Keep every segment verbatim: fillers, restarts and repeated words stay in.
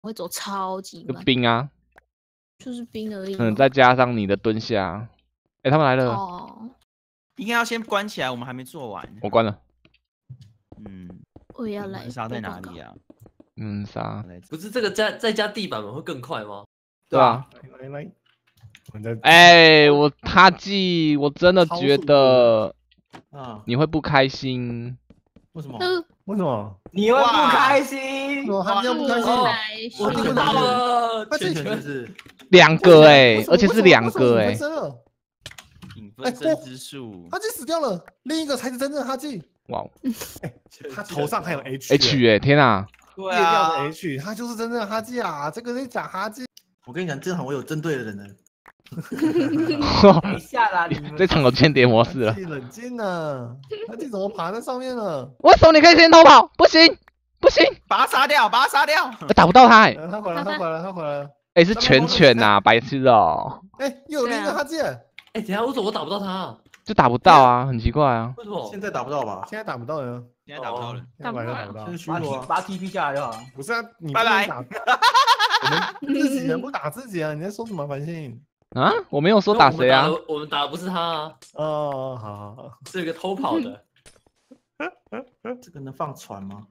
会走超级就慢。 冰啊， 就是冰而已。 嗯，再加上你的蹲下，哎、欸，他们来了。 哦。 应该要先关起来，我们还没做完。 我关了。 嗯。 我也要来。 沙在哪里啊？ 嗯，沙。 不是这个加再加地板会更快吗？ 对啊。 来来。 哎、欸，我他记，我真的觉得， 啊， 你会不开心。 为什么？为什么？ 你会不开心？ 我他们不开心。 我听到了， 全全是两个哎、欸，而且是两个哎、 欸。影分身之术， 哈基死掉了，另一个才是真正的哈基。 哇！ 哎，他头上还有 H H 哎、欸，天啊！ 对啊， 的 H， 他就是真正的哈基啊！这个是假哈基。我跟你讲，这场我有针对的人呢。 等一下啦， 这场有间谍模式了。 冷静啊！哈基怎么爬在上面了？ 为什么你可以先偷跑？不行，不行！ 把他杀掉，把他杀掉！ 打不到他哎、 欸！他回来，他回来，他回来了！ 哎、欸，是拳拳呐，白痴哦！ 哎、欸，又有另一个哈基！哎、 欸，等下为什么我打不到他、啊？ 就打不到啊，很奇怪啊。 为什么？ 现在打不到吧？现在打不到了。 现在打不到了。 打不到，打不到。 把 T 把 T P 下来就好了。 不是啊，你拜拜。 我们自己人不打自己啊！你在说什么繁星？ 啊，我没有说打谁啊。 我们打的不是他啊。 哦，好好好， 是一个偷跑的。 这个能放船吗？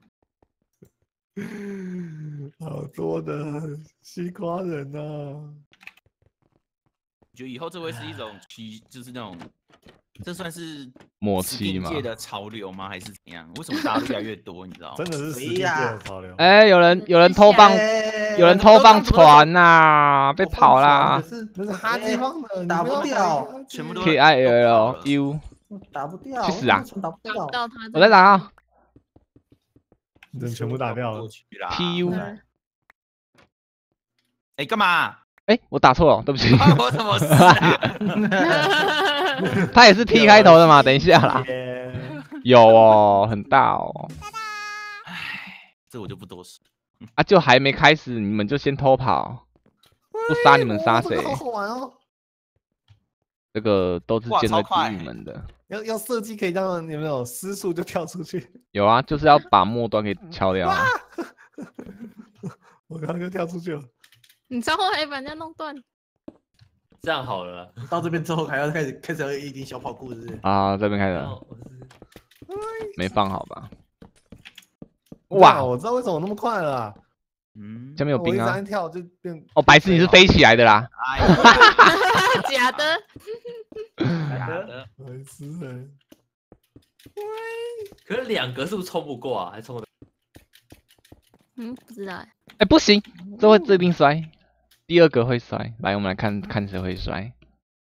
好多的西瓜人啊！ 我觉得以后这会是一种趋，就是那种，这算是默契吗？ 界的潮流吗？还是怎样？为什么大家越来越多？你知道吗？ 真的是世界的潮流。 哎、欸，有人有人偷放，有人偷放船呐、啊，被跑啦！ 是那是哈基放的， 打不掉， 全部都 K I L U， 打不掉， 去死啊！ 打不掉， 我在打啊！ 人全部打掉了。 T U， 哎，干嘛？ 哎，我打错了，对不起。 我什么事啊？ 他也是 T 开头的嘛？等一下啦。有哦，很大哦。 唉，这我就不多说。 啊，就还没开始，你们就先偷跑，不杀你们杀谁？ 好好玩哦。 这个都是建在基你们的。 要要设计可以让有没有失速就跳出去？ 有啊，就是要把末端给敲掉、啊。 我刚刚就跳出去了。 你之后还把人家弄断。 这样好了， 到这边之后还要开始开始要一点小跑步，是不是？ 啊，这边开始。没放好吧？ 哇，我知道为什么那么快了、啊。 嗯， 下面有冰啊！ 我一直跳就变哦，白痴，你是飞起来的啦！ 假的， 假的， 白痴人。 可是两个是不是冲不过啊？还冲得？ 嗯，不知道哎。 哎，不行，这会这边摔，第二个会摔。来，我们来看看谁会摔。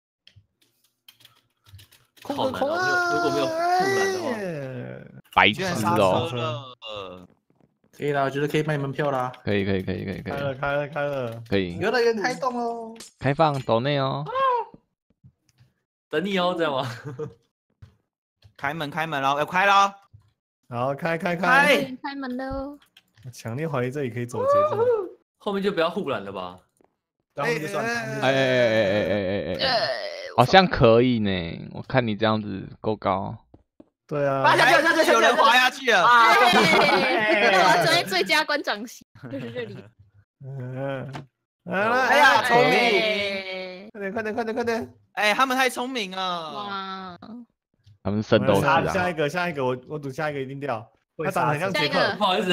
好难哦！如果没有护栏的话， 白痴哦！ 可以啦，我觉得可以卖门票啦。 可以可以可以可以可以。 开了开了开了。 可以。 游乐园开动哦！ 开放岛内哦。 等你哦，这样吗？ 开门开门喽，要开喽！ 好，开开开开门喽！ 我强烈怀疑这里可以走捷径。 后面就不要护栏了吧？ 然后就算。 哎哎哎哎哎哎哎！好像可以呢，我看你这样子够高。 对啊。 滑下去，下去，有人滑下去了！ 啊！我要成为最佳观赏席，就是这里。 嗯。 哎呀，聪明！ 快点快点快点快点！ 哎，他们太聪明了！ 哇！ 他们圣斗士啊！ 下一个下一个，我我赌下一个一定掉。他长得很像杰克， 不好意思。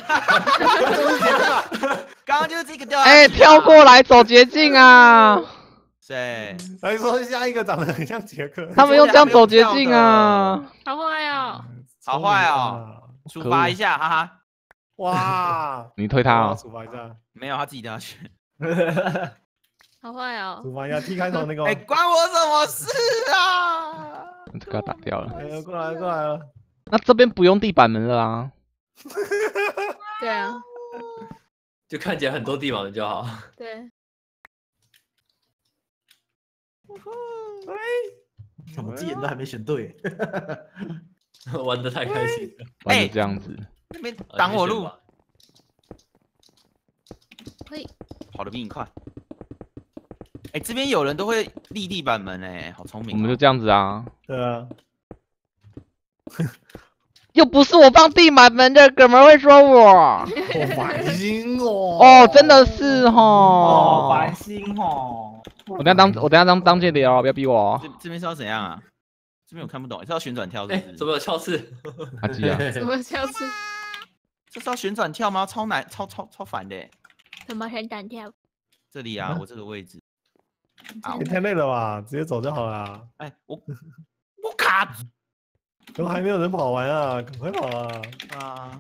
刚刚就是这个掉。 哎，跳过来走捷径啊！ 谁？ 还说下一个长得很像杰克。 他们用这样走捷径啊！ 好坏哦！ 好坏哦！处罚一下，哈哈！ 哇！ 你推他啊？ 处罚一下。 没有，他自己掉下去。 好坏哦！ 处罚一下 T 开头那个。 哎，关我什么事啊？ 这个打掉了。 哎，过来过来了。 那这边不用地板门了啊。 对啊。 就看起来很多地板门就好。 对。 我们自己人都还没选对， 玩得太开心了。 玩的这样子。 那边挡我路。 可以。 跑得比你快。哎，这边有人都会立地板门哎，好聪明。 我们就这样子啊。 对啊。 又不是我放地板门的，哥们会说我。 我白心哦。 哦，真的是哦， 哦。 繁星哦。 我等下当我等下当当间谍哦，不要逼我哦。 这这边是要怎样啊？这边我看不懂，是要旋转跳是哎， 不是？ 怎么有翘刺？ 阿基啊， 什么消失？ 这是要旋转跳吗？超难，超超超烦的。 什么旋转跳？ 这里啊，我这个位置。啊也太累了吧，直接走就好了。 哎，我我卡住都还没有人跑完啊，赶快跑啊！ 啊！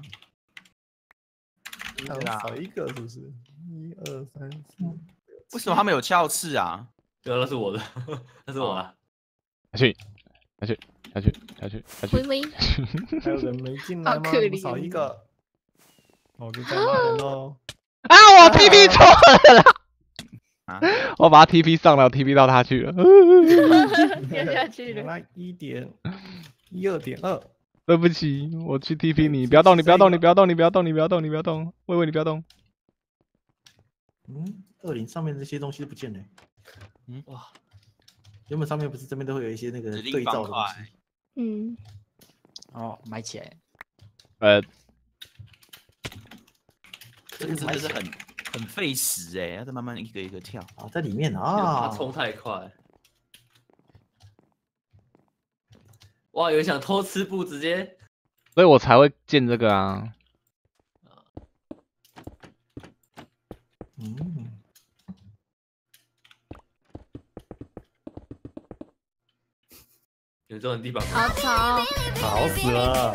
好像少一个是不是？一二三四。 为什么他们有鞘刺啊？ 对，那是我的，那是我的。 下去，下去，下去，下去，下去。 微微， 还有人没进来吗？ 好可怜少一个。哦，就在那人喽。 啊！我 T P 错了啦！ 啊！ 我把他 T P 上了 ，T P 到他去了。 掉下去了。 来一点，一二点二。 对不起，我去 T P 你，不要动，你不要动，你不要动，你不要动，你不要动，你不要动，喂喂，你不要动。 嗯，二零上面这些东西都不见了。 嗯， 哇，原本上面不是这边都会有一些那个指令对照方块的东西。 嗯， 哦，买起来。 呃， 这个真的是很很费时哎，要再慢慢一个一个跳。 啊，在里面他啊。 冲太快。哇，有人想偷吃布，直接。 所以我才会建这个啊。 嗯。 有这种地方。 好吵， 吵死了，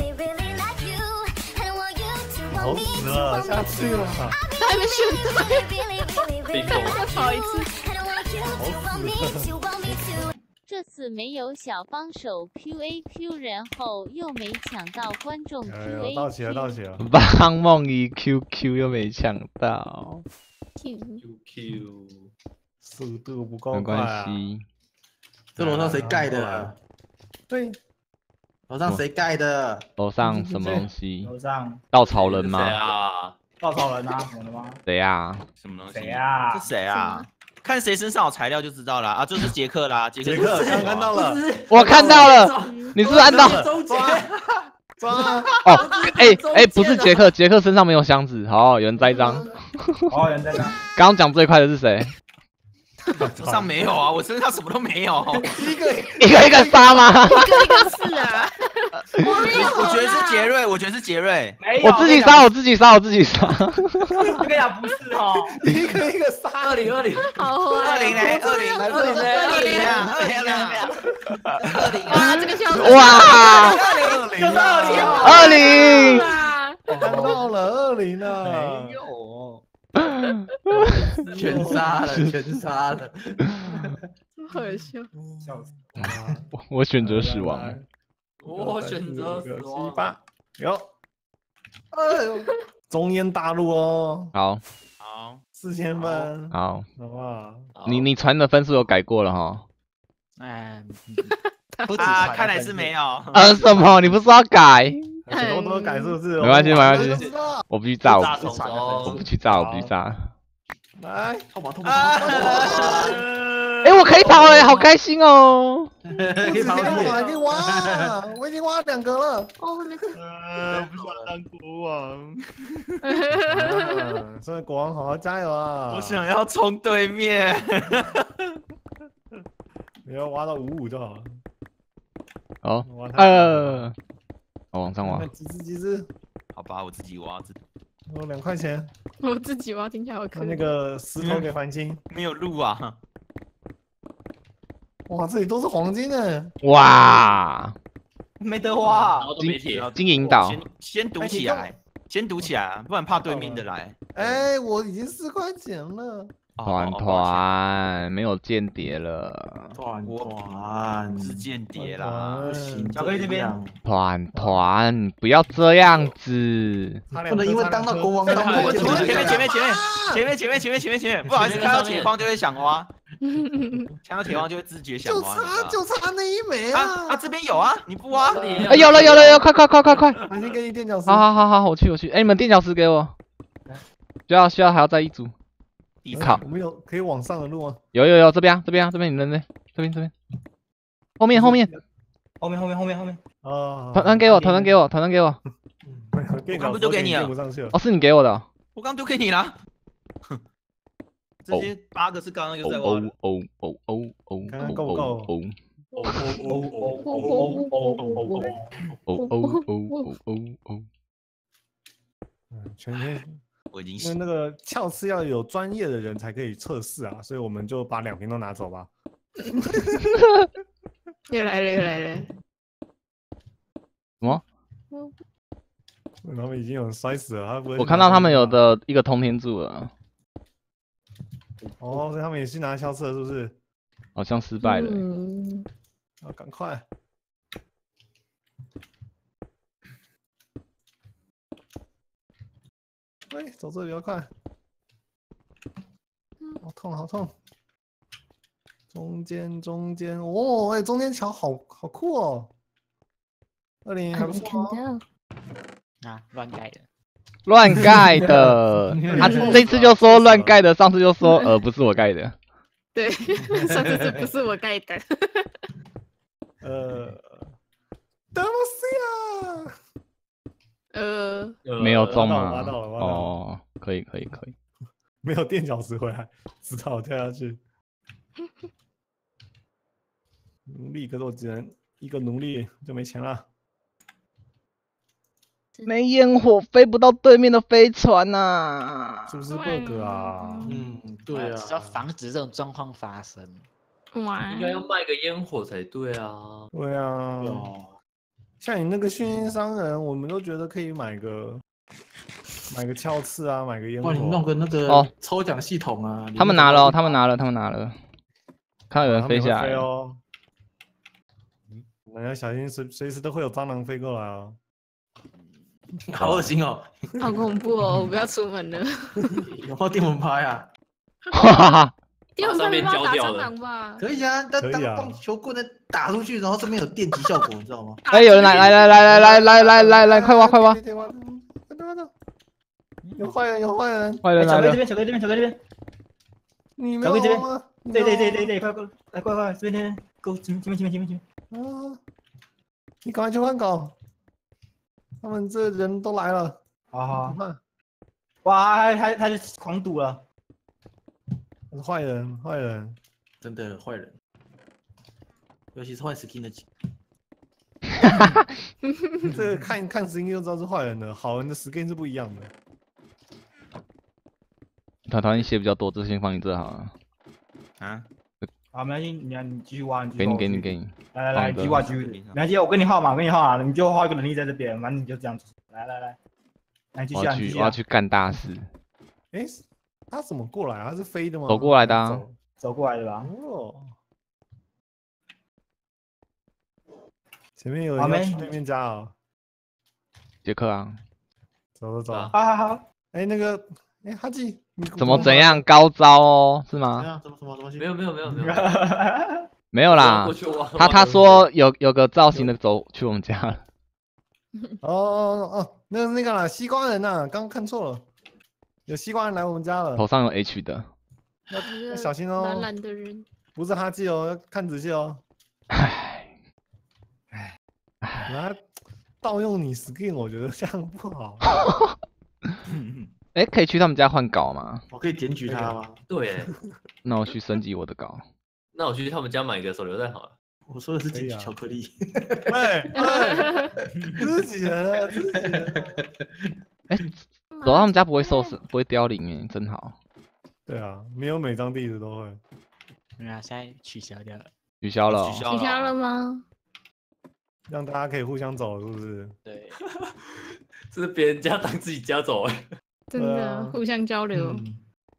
吵死了，下去了， 他还没选对， 冰封。 再跑一次。 吵死了。 这次没有小帮手 Q A Q， 然后又没抢到观众 Q 哎 A 呦，到齐了，到 Q。 齐了。 帮梦怡 Q Q 又没抢到， Q Q。 速度不够没快啊。 关系。 这楼上谁盖的？对，楼上谁盖的？ 楼上什么东西？ 楼上稻草人谁吗？ 啊？ 稻草人啊，懂了吗？ 谁呀？ 什么东西？ 谁啊这谁啊？看谁身上有材料就知道了啊！就是杰克啦，杰克。 杰克，刚看到了。 我看到了，你是不是按到？ 周杰。 抓！ 哦，哎哎，不是杰克，杰克身上没有箱子。好，有人栽赃。 哦，有人在那。 刚刚讲最快的是谁？ 身上没有啊，我身上什么都没有。 一个一个一个杀吗？ 一个一个是啊， 我我觉得是杰瑞，我觉得是杰瑞。 没有， 我自己杀，我自己杀，我自己杀。 我跟你讲，不是哦， 一个一个杀。 二零二零。 好坏。 二零嘞，二零， 二零嘞， 二零啊，二零啊，二零哇，这个笑死。 哇， 二零就是二零啊！ 二零， 哇， 看到了二零了， 没有， 全杀了，全杀了， 好笑。 笑死。 我我选择死亡。 我选择死七亡。 八，有，哎呦，中烟大陆哦， 好， 好， 四千分， 好， 好不好？ 你你传的分数有改过了哈？ 哎， 啊，看来是没有。 呃，什么？你不是要改？ 很多都改数字， 没关系没关系我都知道我不去炸，我炸不虫我不虫。 去炸，我不去炸。 来，透跑透跑啊透跑， 哎，我可以跑哎，好开心哦！ 可以跑，还可以挖，我已经挖两个了。 哦，没事。 呃，不想当国王。嗯，所以国王好好加油啊！ 我想要冲对面。 你要挖到五五就好了。 好， 挖太呃，我往上挖那。集资集资， 好吧，我自己挖，自己我两块钱， 我自己挖，听起来好可把那怜。 个石头给繁星。 没有路啊。 哇，这里都是黄金呢。 哇， 没得挖然，后都没铁。 金银岛先先堵起来，先堵起来，不然怕对面的来。 哎，我已经四块钱了。 团团没有间谍了， 团团是间谍啦， 不行， 巧克力这边团团不要这样子。 不能因为当到国王，当前国王面前面前面前面前面前面前面前面前面，不好意思，看到铁方就会想挖，看到铁方就会自觉想就挖。 差就差那一枚啊啊！ 啊，这边有啊，你不挖？ 哎，有了有了有了，快快快快快！ 繁星给你垫脚石。 好好好好，我去我去。哎，你们垫脚石给我。需要需要还要再一组。 地靠我们有可以往上的路吗？ 有有有，这边啊这边啊这边，你们那这边这边，后面后面， 后面后面后面后面。 啊， 团团给我团团给我团团给我。 垫脚石刚不就给你了垫不上去了。 哦，是你给我的哦。 我刚丢给你了。 这些八个是刚刚就哦在挖的。 哦哦哦哦看看够不够哦哦哦哦哦哦哦哦哦哦哦哦哦哦。 嗯，全天， 我已经因为那个鞘刺要有专业的人才可以测试啊，所以我们就把两瓶都拿走吧。 又来了又来了。 什么？ 他们已经有人摔死了，他不会。 我看到他们有的一个通天柱了， 哦，所以他们也去拿鞘刺了，是不是？ 好像失败了。 嗯， 啊，赶快！喂，走这里比较快。好痛，好痛！中间，中间，哦，哎，中间桥好好酷哦。二零还不看错哦。 到。 啊，乱盖的。 乱盖的，他这次就说乱盖的，上次就说呃不是我盖的。 对，上次是不是我盖的？ 呃，德罗西亚。 呃， 没有中吗？ 挖到了，挖到了。 哦，可以可以可以。 没有垫脚石回来，只好跳下去。奴隶，可是我只能一个奴隶就没钱了。 没烟火飞不到对面的飞船呐、 是不是 bug 啊？ 嗯，对啊， 要防止这种状况发生。 哇， 应该要卖个烟火才对啊。 对啊， 哦， 像你那个训练商人，我们都觉得可以买个买个鞘刺啊，买个烟火。 帮你弄个那哦个抽奖系统啊。 他们拿了、哦，他们拿了，他们拿了。看到有人飞下来了。 哦。你要小心，随随时都会有蟑螂飞过来哦。 好恶心哦！ 好恐怖哦！我不要出门了。 有没有电蚊拍啊？ 哈哈哈。 电蚊拍没办法打蟑上面焦掉了螂吧？ 可以啊，但当可以啊棒球棍的打出去，然后这边有电击效果，你知道吗？ 哎，有人来来来来来来来来来来，快挖快挖！ 有坏人，有坏人！ 坏人来了！ 巧克力这边，巧克力这边，巧克力这边。 你没小龟这边有吗？ 对对对对对，快快来快快，这边这边，给我前面前面前面前面。 啊！你赶快去换稿，他们这人都来了。 好好。 慢， 哇，还还还是狂赌了。 坏人，坏人。 真的坏人，尤其是换 skin 的。 这个看看 skin 就知道是坏人的，好人的 skin 是不一样的。 他讨厌血比较多，就先放你这好了。 啊？ 好，没关系，你你继续挖，你继续给你挖给你给你。 来来来， 放个继续挖继续。没关系，我跟你号码，我跟你号码，你就画一个能力在这边，反正你就这样子。来来来，来继我续啊，继续啊。 要去我要去干大事。 哎，他怎么过来啊？他是飞的吗？ 走过来的啊走走过来的吧？ 哦。前面有好没人要去对面家哦。 杰克啊， 走走走。 啊好好好。 哎，那个，哎，哈基，你怎么怎？样高招哦？是怎吗？ 样？什么什么东西？ 没有没有没有没有， 没有啦过，去挖他他说有有个造型的走去我们家了。 哦哦哦，那个那个啦，西瓜人呐，刚刚看错了，有西瓜人来我们家了， 头上有 H 的。 要小心哦。 懒懒的人。 不是哈基哦，要看仔细哦。 唉， 他盗用你 skin， 我觉得这样不好。 哎，可以去他们家换稿吗？ 我可以检举他吗？ 对耶， 那我去升级我的稿。 那我去他们家买个手榴弹好了。 我说的是检举可以啊巧克力。 哎哎，自己人啊，自己人。 哎，走到他们家不会受伤，不会凋零哎，真好。 对啊，没有每张地址都会。 没有，现在取消掉了。 取消了哦。 取消取消了吗？ 让大家可以互相走，是不是？ 对。 这是别人家当自己家走哎。 真对啊的互相交流。 嗯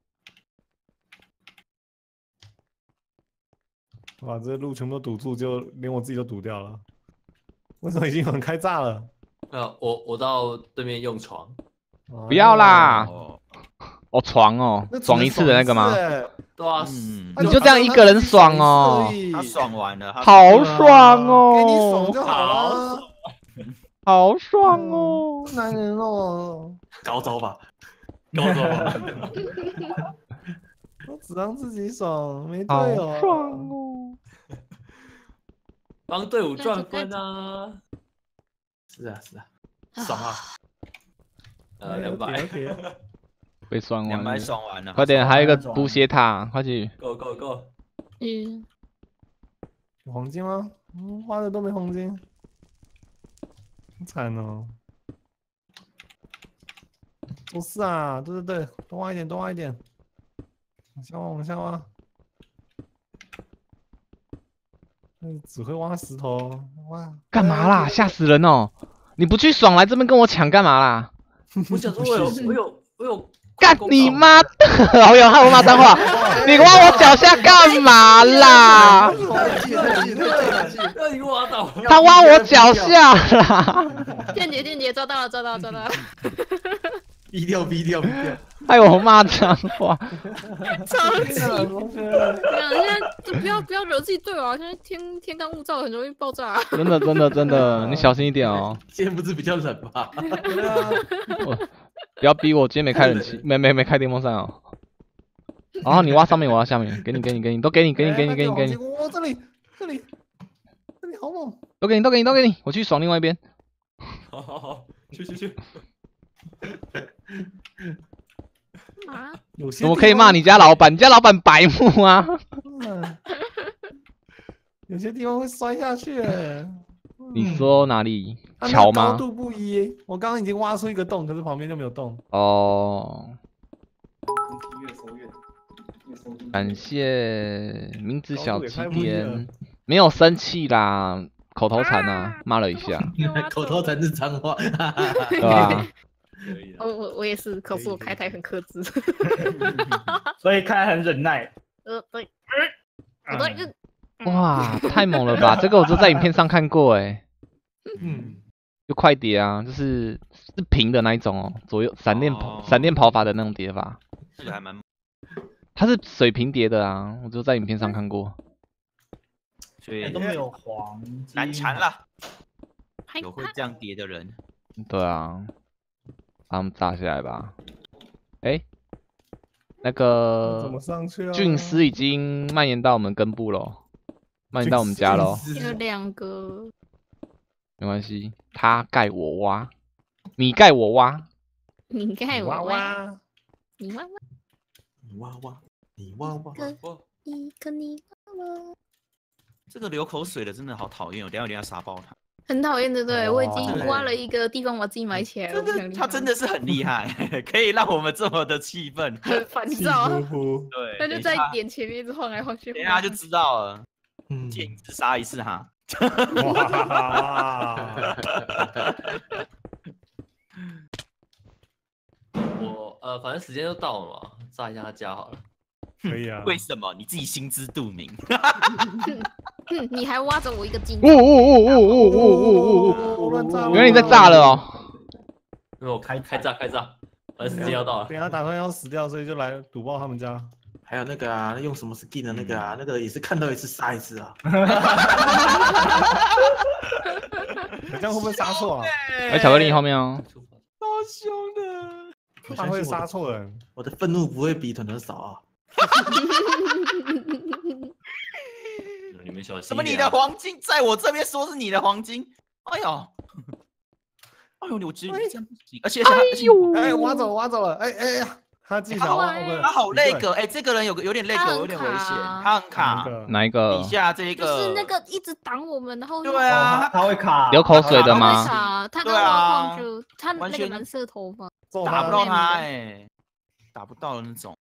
把这路全部都堵住，就连我自己都堵掉了。为什么已经有人开炸了？ 没有，我我到对面用床。 不要啦！ 哦， 哦，床哦， 那只能爽一次的那个吗？ 爽一次欸对啊， 嗯， 你就这样一个人爽哦他爽完了，他好爽哦！ 给你爽就好了。 好爽哦！ 男人哦， 高招吧？ 高中啊， 我只让自己爽，没好队友。 爽哦！ 帮队伍赚分啊！ 是啊是啊，爽啊！ 呃，两百。 OK， 被爽两百完了， 爽完了， 快点，还有一个爽完补血塔，快去！ Go Go Go！ 嗯， 有黄金吗？嗯，花的都没黄金，好惨哦。不是啊，对对对，多挖一点，多挖一点，往下挖，往下挖。嗯，只会挖石头，哇！ 干嘛啦？吓死人哦！你不去爽来这边跟我抢干嘛啦？ 我想说，我有我有我有。 干你妈的！好有害我骂脏话！你挖我脚下干嘛啦？ 让你挖到！ 他挖我脚下啦！ 间谍间谍抓到了抓到了抓到了！ 逼掉逼掉逼掉！ 害我骂脏话！ 超级！两现在就不要不要惹自己队友啊！现在天天干物燥，很容易爆炸。 真的真的真的，你小心一点哦。 今天不是比较冷吧？ 对啊。 不要逼我，今天没开冷气，没没没开电风扇哦。然后你挖上面，我要下面，给你给你给你，都给你给你给你给你给你。 我这里这里这里好猛！ 都给你都给你都给你，我去爽另外一边。 好好好，去去去。 啊？ 怎么可以骂你家老板？你家老板白目啊！ 有些地方会摔下去。 你说哪里？桥吗？ 高度不一，我刚刚已经挖出一个洞，可是旁边就没有洞。 哦。 越收越越收越感谢名字小七点，没有生气啦，口头禅啊，骂了一下。 口头禅是脏话， 对吧？ 我我我也是，可是我开台很克制。 所以开很忍耐。 呃，对，我对。 哇，太猛了吧！这个我都在影片上看过哎。 嗯， 就快叠啊，就是是平的那一种哦，左右闪电跑闪电跑法的那种叠法。 这个还蛮， 它是水平叠的啊，我就在影片上看过。 所以都没有黄金， 难缠了。有会这样叠的人。 对啊，把他们炸下来吧。哎，那个怎么上去啊？ 菌丝已经蔓延到我们根部了。蔓延到我们家喽， 有两个， 没关系，他盖我挖，你盖我挖， 你盖我挖， 你挖挖， 你挖挖，你挖挖， 一个你挖挖。 这个流口水的真的好讨厌，我等下一定要杀爆他。 很讨厌，对不对？我已经挖了一个地方把自己埋起来了。 他真的是很厉害，可以让我们这么的气愤， 很烦躁。 对， 他就在点前面一直晃来晃去， 等一下就知道了。 嗯， 见一次杀一次哈。 我呃，反正时间都到了嘛，炸一下他家好了。 可以啊。 为什么？你自己心知肚明。 嗯，你还挖着我一个金。 呜呜呜呜呜呜呜呜！原来你在炸了哦。 因为我开开炸开炸，反正时间要到了。 等下打算要死掉，所以就来堵爆他们家。 还有那个啊，用什么 skin 的那个啊，那个也是看到一次杀一次啊。 你这样会不会杀错啊？ 哎，巧克力后面哦。 超凶的， 他会杀错人。 我的愤怒不会比团团少啊。 你们小心。 什么？你的黄金在我这边说是你的黄金？哎呦，哎呦，我觉得这样不行，而且哎呦，哎，挖走挖走了，哎哎呀。他自己想挖， 他好那个，哎，这个人有个有点那个，有点危险，他很卡。 哪一个？ 底下这个就是那个一直挡我们，然后对啊， 他会卡， 流口水的吗？ 卡，他刚挖矿就他那个蓝色头发， 打不到他，哎，打不到的那种。